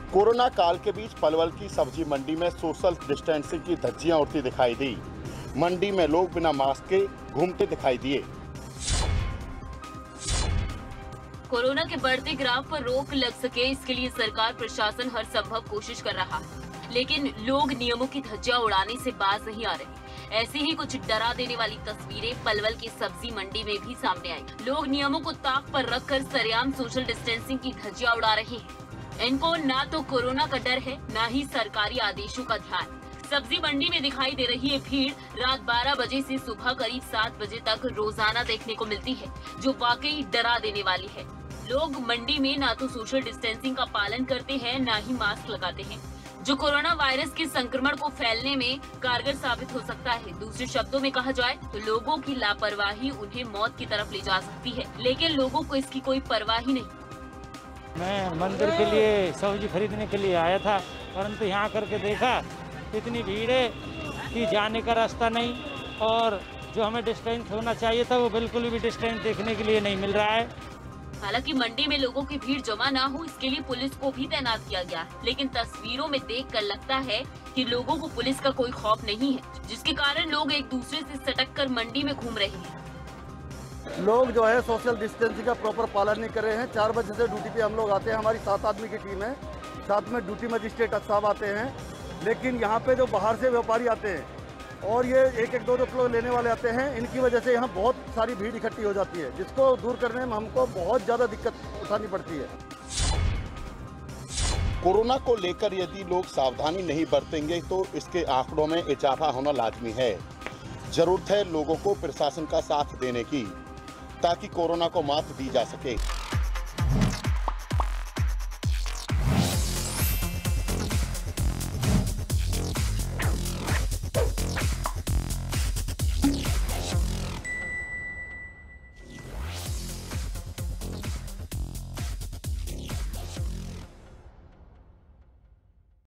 Corona काल के बीच पलवल की सब्जी मंडी में सोशल डिस्टेंसिंग की धज्जियां उड़ती दिखाई दी। मंडी में लोग बिना मास्क के घूमते दिखाई दिए। कोरोना के बढ़ते ग्राफ पर रोक लग सके, इसके लिए सरकार प्रशासन हर संभव कोशिश कर रहा है, लेकिन लोग नियमों की धज्जियां उड़ाने से बाज नहीं आ रहे। ऐसी ही कुछ डरा देने वाली तस्वीरें पलवल की सब्जी मंडी में भी सामने आई। लोग नियमों को ताक पर रखकर सरेआम सोशल डिस्टेंसिंग की धज्जियां उड़ा रहे हैं। इनको ना तो कोरोना का डर है, ना ही सरकारी आदेशों का ध्यान। सब्जी मंडी में दिखाई दे रही है भीड़ रात 12 बजे से सुबह करीब 7 बजे तक रोजाना देखने को मिलती है, जो वाकई डरा देने वाली है। लोग मंडी में ना तो सोशल डिस्टेंसिंग का पालन करते हैं, ना ही मास्क लगाते हैं, जो कोरोना वायरस के संक्रमण को फैलने में कारगर साबित हो सकता है। दूसरे शब्दों में कहा जाए तो लोगों की लापरवाही उन्हें मौत की तरफ ले जा सकती है, लेकिन लोगों को इसकी कोई परवाह ही नहीं। मैं मंदिर के लिए सब्जी खरीदने के लिए आया था, परंतु यहाँ करके देखा इतनी भीड़ है कि जाने का रास्ता नहीं, और जो हमें डिस्टेंस होना चाहिए था वो बिल्कुल भी डिस्टेंस देखने के लिए नहीं मिल रहा है। हालांकि मंडी में लोगों की भीड़ जमा ना हो, इसके लिए पुलिस को भी तैनात किया गया है, लेकिन तस्वीरों में देखकर लगता है कि लोगों को पुलिस का कोई खौफ नहीं है, जिसके कारण लोग एक दूसरे से सटक कर मंडी में घूम रहे हैं। लोग जो है सोशल डिस्टेंसिंग का प्रॉपर पालन नहीं कर रहे हैं। 4 बजे से ड्यूटी पे हम लोग आते हैं, हमारी 7 आदमी की टीम है, साथ में ड्यूटी मजिस्ट्रेट साहब आते हैं, लेकिन यहाँ पे जो बाहर से व्यापारी आते हैं और ये 1-2 किलो लेने वाले आते हैं, इनकी वजह से यहाँ बहुत सारी भीड़ इकट्ठी हो जाती है, जिसको दूर करने में हमको बहुत ज़्यादा दिक्कत उठानी पड़ती है। कोरोना को लेकर यदि लोग सावधानी नहीं बरतेंगे तो इसके आंकड़ों में इजाफा होना लाजमी है। जरूरत है लोगों को प्रशासन का साथ देने की, ताकि कोरोना को मात दी जा सके।